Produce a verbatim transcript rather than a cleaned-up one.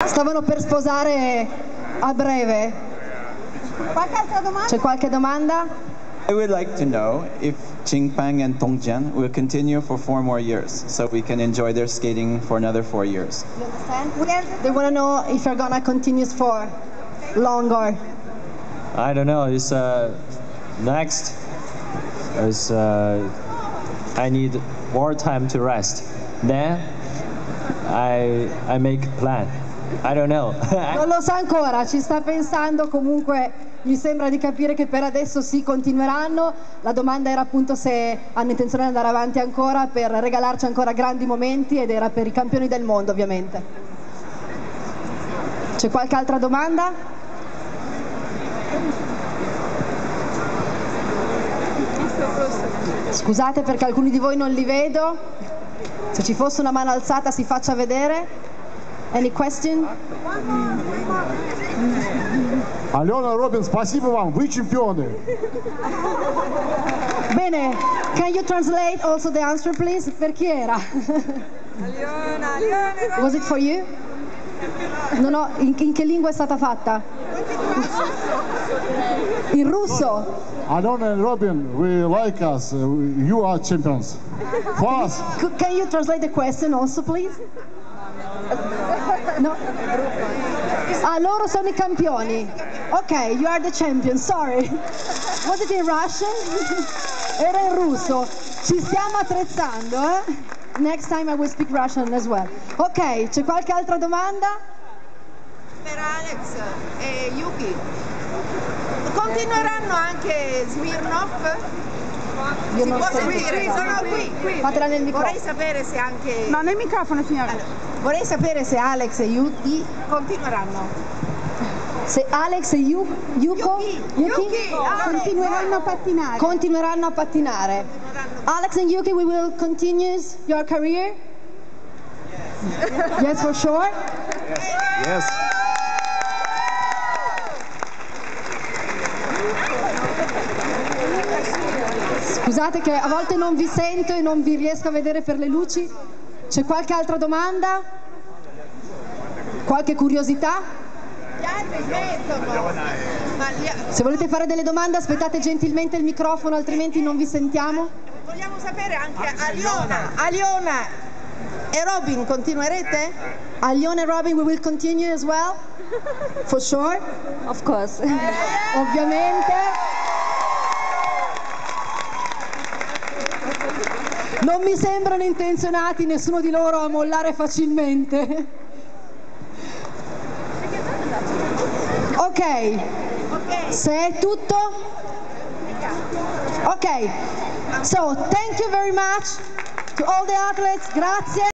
Stavano per sposare a breve. Qualche altra domanda? C'è qualche domanda? I would like to know if Qingpeng and Tongjian will continue for four more years, so we can enjoy their skating for another four years. You understand? They want to know if you're gonna continue for longer. I don't know. It's uh, next. Is uh, I need more time to rest. Then I I make a plan. I don't know. Non lo sa ancora, ci sta pensando. Comunque mi sembra di capire che per adesso sì, continueranno. La domanda era appunto se hanno intenzione di andare avanti ancora per regalarci ancora grandi momenti, ed era per i campioni del mondo, ovviamente. C'è qualche altra domanda? Scusate perché alcuni di voi non li vedo. Se ci fosse una mano alzata si faccia vedere. Any question? Алена, Робин, спасибо вам, вы чемпионы. Bene, can you translate also the answer please? Per chi era? Aliona, Aliona, Was it for you? No, no, in, in che lingua è stata fatta? In russo? Alena and Robin, we like us, you are champions. For us. Can you translate the question also please? No. Ah, loro sono i campioni. Ok, you are the champion, sorry. Was it in Russian? Era in russo. Ci stiamo attrezzando, eh? Next time I will speak Russian as well. Ok, c'è qualche altra domanda? per Alex e Yuki. Continueranno anche Smirnoff? Io Si non può so sentire? dire. Sono qui, qui. Fatela nel microfono. Vorrei sapere se anche... No, nel microfono, signora. Allora, vorrei sapere se Alex e Yuki continueranno. Se Alex e Yu, Yuko Yuki, Yuki Yuki, Continueranno a pattinare. continueranno a pattinare. Alex and Yuki, we will continue your career? Yes. Yes, for sure? Yes. Scusate che a volte non vi sento e non vi riesco a vedere per le luci. C'è qualche altra domanda? Qualche curiosità? Gli altri smettono. Ma gli... Se volete fare delle domande aspettate gentilmente il microfono, altrimenti non vi sentiamo. Vogliamo sapere anche Aliona. Aliona e Robin, continuerete? Aliona e Robin, we will continue as well? For sure? Of course. Ovviamente. Non mi sembrano intenzionati nessuno di loro a mollare facilmente. Ok, Ok. se è tutto? Ok, so thank you very much to all the athletes, grazie.